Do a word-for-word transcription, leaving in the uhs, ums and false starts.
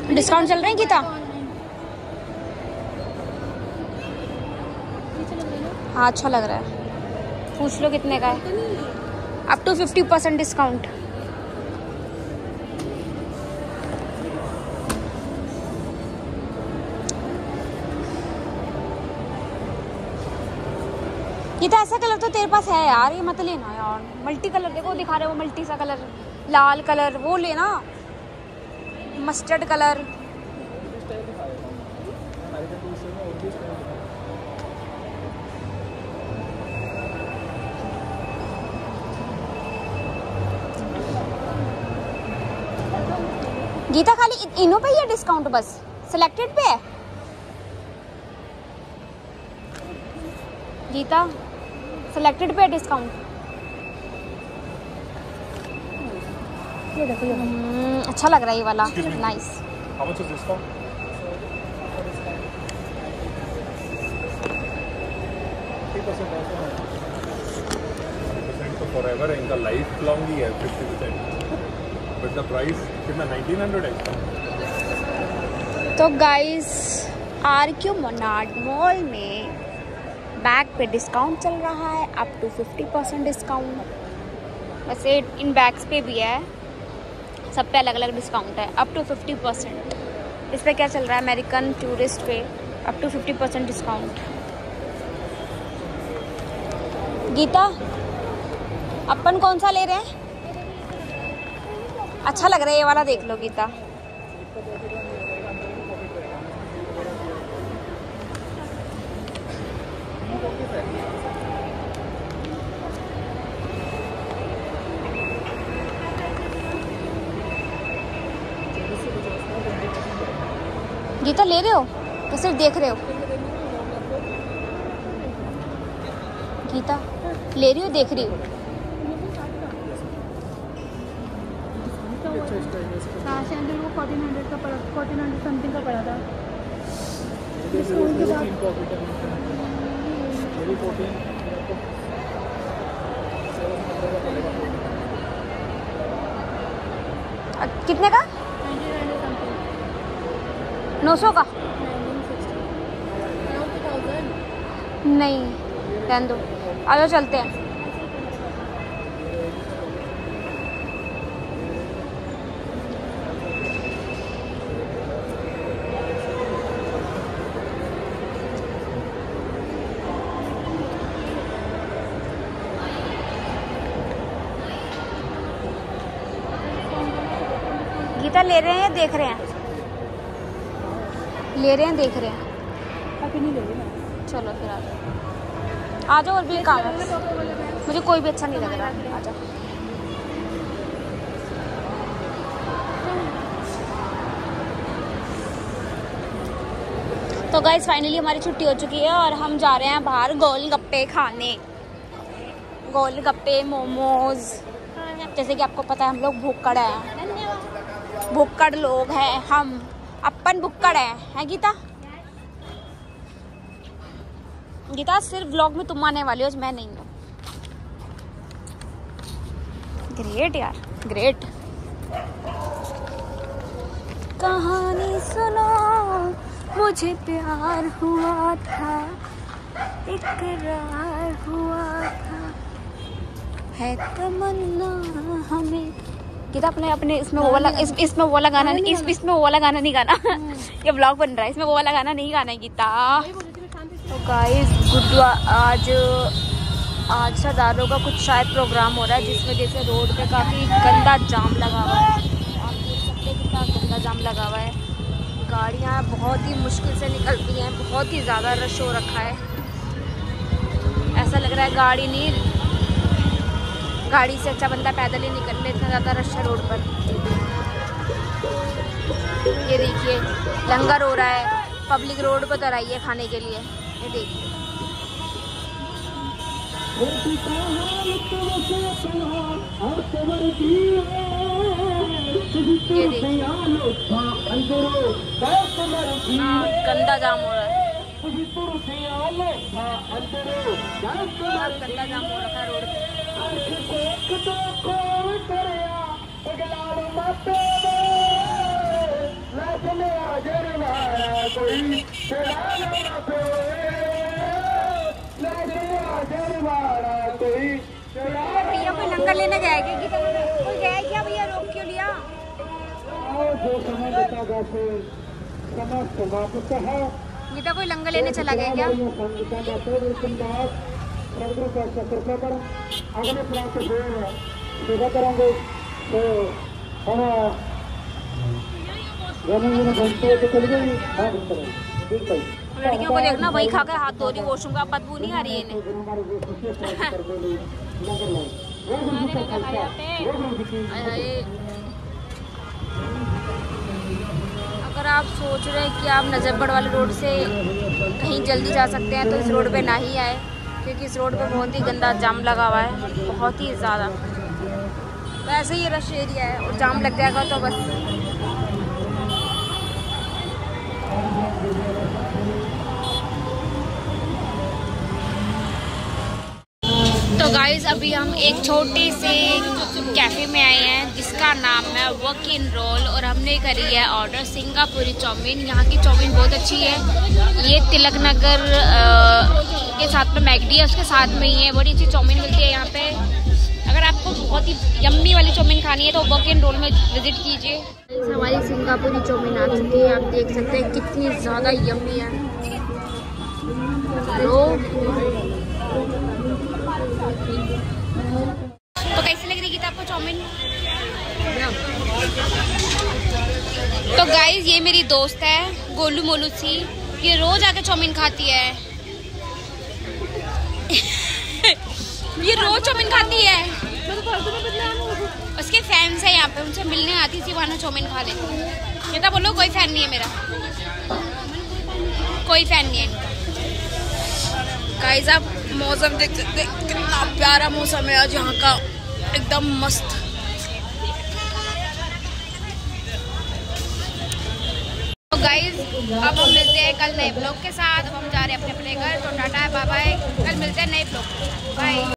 Discount चल रहे हैं गीता? हाँ अच्छा लग रहा है। पूछ लो कितने का है। Up to fifty percent discount. ये तो ऐसा कलर तो तेरे पास है यार, ये मत लेना यार। मल्टी कलर देखो दिखा रहे हो, मल्टी सा कलर, लाल कलर, वो लेना, मस्टर्ड कलर। गीता खाली इनों पे ही है डिस्काउंट, बस सिलेक्टेड पे है गीता, सिलेक्टेड पे है डिस्काउंट। ये देखो ये अच्छा लग रहा है ये वाला, nice. How much is discount? fifty percent तो forever है, इनका लाइफ लॉन्ग ही है fifty percent, but the price कितना nineteen hundred है। तो guys R Q Monard mall में बैग पे डिस्काउंट चल रहा है, up to fifty percent discount. वैसे इन बैग्स पे भी है, सब पे अलग अलग डिस्काउंट है, अप टू फिफ्टी परसेंट। इस पे क्या चल रहा है, अमेरिकन टूरिस्ट पे up to fifty percent discount. Gita अपन कौन सा ले रहे हैं? अच्छा लग रहा है ये वाला, देख लो गीता। गीता ले रहे हो तो सिर्फ देख रहे हो? गीता ले रही हो, देख रही हो? सैंडल वो फोर्टीन हंड्रेड का पड़ा, फोर्टीन हंड्रेड समथिंग का पड़ा था। कितने का? नौ सौ का? नहीं रहने दो, आ जाओ चलते हैं। गीता ले रहे हैं, देख रहे हैं? ले रहे हैं, देख रहे हैं? अभी नहीं ले रही ना। चलो फिर आ जाओ, आ जाओ, और भी काम है, मुझे कोई भी अच्छा नहीं लग रहा, आ जाओ। तो गाइस फाइनली हमारी छुट्टी हो चुकी है और हम जा रहे हैं बाहर गोलगप्पे खाने। गोलगप्पे, मोमोज, जैसे कि आपको पता है हम लोग भुक्कड़ हैं, भुक्कड़ लोग हैं हम, अपन भुक्कड़ है, है गीता? गीता सिर्फ व्लॉग में तुम आने वाली हो, मैं नहीं हूँ। ग्रेट यार, ग्रेट। कहानी सुनो, मुझे प्यार हुआ था, इकरार हुआ था, है तमन्ना हमें। गीता अपने अपने इसमें वो वाला, इस इसमें वो वाला गाना नहीं, इस इसमें वो वाला गाना नहीं गाना। ये ब्लॉग बन रहा है, इसमें वो वाला गाना नहीं गाना है गीता। तो गाइस गुड्डू आज आज सरदारों का कुछ शायद प्रोग्राम हो रहा है, जिस वजह से रोड पे काफ़ी गंदा जाम लगा हुआ है। आप देख सकते हैं कितना गंदा जाम लगा हुआ है, गाड़ियाँ बहुत ही मुश्किल से निकलती हैं, बहुत ही ज़्यादा रश हो रखा है। ऐसा लग रहा है गाड़ी नहीं, गाड़ी से अच्छा बंदा पैदल ही निकल ले, इतना ज़्यादा रश है रोड पर। ये देखिए लंगर हो रहा है, पब्लिक रोड पर तो रही है खाने के लिए। ये देखिए, ये देखिए हाँ, गंदा जाम हो रहा है, गंदा जाम हो रखा है रोड पे। भैया कोई लंगर लेने गया है क्या? गीता कोई गया है क्या भैया? रोक क्यों लिया? गीता कोई लंगर लेने चला गया क्या? लड़कियों को देखना वही खा कर हाथ धो रही, वॉशरूम का बदबू नहीं आ रही है इन्हें। अगर आप सोच रहे हैं कि आप नजरगढ़ वाले रोड से कहीं जल्दी जा सकते हैं तो इस रोड पे ना ही आए, क्योंकि इस रोड पे बहुत ही गंदा जाम लगा हुआ है, बहुत ही ज़्यादा। वैसे ही रश एरिया है और जाम लग जाएगा तो बस। तो गाइस अभी हम एक छोटे से कैफ़े में आए हैं जिसका नाम है वर्क इन रोल, और हमने करी है ऑर्डर सिंगापुरी चाउमीन। यहाँ की चाउमीन बहुत अच्छी है। ये तिलक नगर के साथ में मैगडी है, उसके साथ में ही है। बड़ी अच्छी चाउमीन मिलती है यहाँ पे। अगर आपको बहुत ही यम्मी वाली चाउमीन खानी है तो वर्क इन रोल में विजिट कीजिए। हमारी सिंगापुरी चाउमीन आ चुकी है, आप देख सकते हैं कितनी ज़्यादा यम्मी है। तो कैसी लग रही थी आपको चाउमीन? तो गाइज ये मेरी दोस्त है गोलू मोलू सी, ये रोज आके चाउमीन खाती है। ये रोज चाउमीन खाती है। उसके फैंस है यहाँ पे, उनसे मिलने आती थी वहाँ चाउमीन खा ले। ये तो बोलो कोई फैन नहीं है मेरा, कोई फैन नहीं है। गाइस आप मौसम देख सकते हैं, कितना प्यारा मौसम है आज यहाँ का, एकदम मस्त। तो गाइस अब हम मिलते हैं कल नए ब्लॉग के साथ। अब हम जा रहे हैं अपने अपने घर, तो टाटा बाय बाय, कल मिलते हैं नए ब्लॉग, बाय।